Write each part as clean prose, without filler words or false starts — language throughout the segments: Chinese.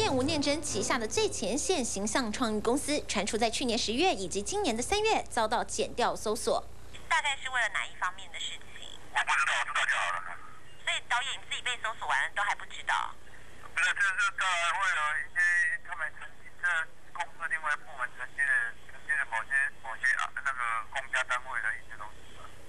演吴念真旗下的最前线形象创意公司，传出在去年10月以及今年的3月遭到检调搜索。 大概是为了哪一方面的事情？ 我不知道，知道就好了。 所以导演你自己被搜索完了都还不知道？ 不是，这是当然会有一些他们曾经这公司另外部门承接的某些那个公家单位的一些东西。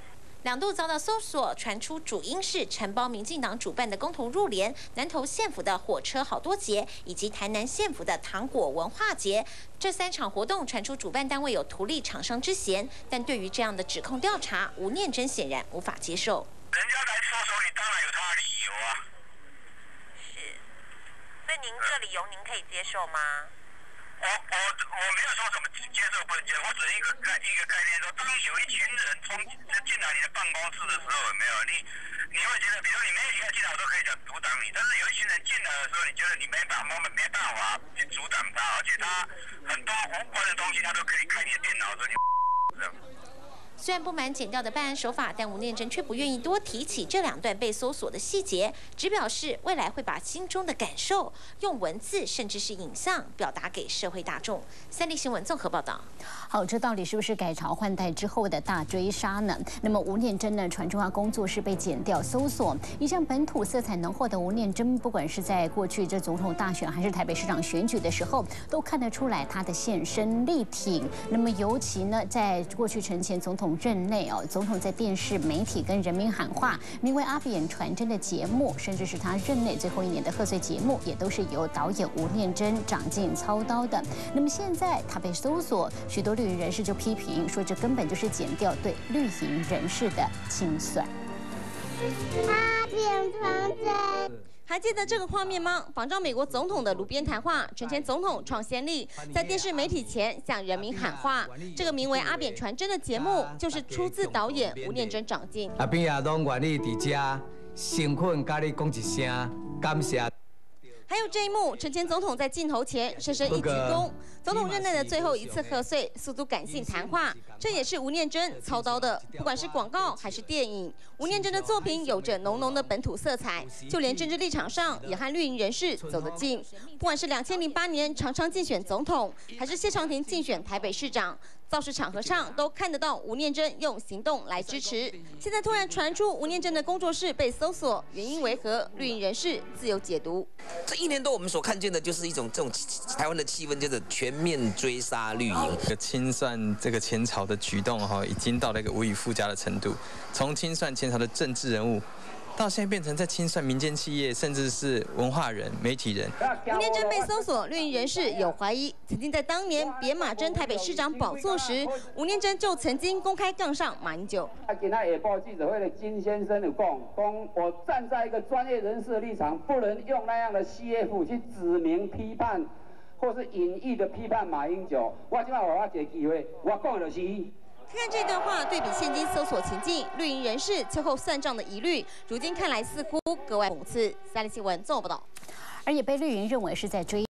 2度遭到搜索，传出主因是承包民进党主办的公投入联、南投县府的火车好多节，以及台南县府的糖果文化节。这3场活动传出主办单位有图利厂商之嫌，但对于这样的指控调查，吴念真显然无法接受。 人家来搜索你，当然有他的理由啊。 是，所以您这个理由您可以接受吗？ 我没有说什么接受不能接受，我只是一个概念说，当有一群人进来你的办公室的时候，有没有你会觉得，比如你每一个进来我都可以讲阻挡你，但是有一群人进来的时候，你觉得你没办法去阻挡他，而且他很多无关的东西他都可以开你的电脑的，你这样。 虽然不满检调的办案手法，但吴念真却不愿意多提起这2段被搜索的细节，只表示未来会把心中的感受用文字甚至是影像表达给社会大众。3立新闻综合报道。 好，这到底是不是改朝换代之后的大追杀呢？那么吴念真呢，传出他工作室被检调搜索，一向本土色彩浓厚的吴念真，不管是在过去这总统大选还是台北市长选举的时候，都看得出来他的现身力挺。那么尤其呢，在过去陈前总统任内总统在电视媒体跟人民喊话，名为《阿扁传真》的节目，甚至是他任内最后1年的贺岁节目，也都是由导演吴念真掌镜操刀的。那么现在他被搜索，许多绿营人士就批评说，这根本就是检调对绿营人士的清算。 阿扁传真。 还记得这个画面吗？仿照美国总统的路边谈话，陈前总统创先例，在电视媒体前向人民喊话。这个名为《阿扁传真》的节目，就是出自导演吴念真掌镜。 阿扁也拢愿意伫遮诚恳甲你讲一声感谢。 还有这一幕，陈前总统在镜头前深深一鞠躬。总统任内的最后一次贺岁，诉诸感性谈话，这也是吴念真操刀的。不管是广告还是电影，吴念真的作品有着浓浓的本土色彩，就连政治立场上也和绿营人士走得近。不管是2008年常常竞选总统，还是谢长廷竞选台北市长，造势场合上都看得到吴念真用行动来支持。现在突然传出吴念真的工作室被搜索，原因为何？绿营人士自有解读。 这1年多我们所看见的就是一种这种台湾的气氛，就是全面追杀绿营。 清算这个前朝的举动已经到了一个无以复加的程度。从清算前朝的政治人物，到现在变成在清算民间企业，甚至是文化人、媒体人。 吴念真被搜索，绿营人士有怀疑，曾经在当年扁马争台北市长宝座时，吴念真就曾经公开杠上马英九。 今天下报记者会的金先生有讲，我站在一个专业人士的立场，不能用那样的 CF 去指明批判，或是隐喻的批判马英九。我今晚我一个机会，我讲的就是。 看这段话对比现今搜索情境，绿营人士秋后算账的疑虑，如今看来似乎格外讽刺。3立新闻综合报道。 而也被绿营认为是在追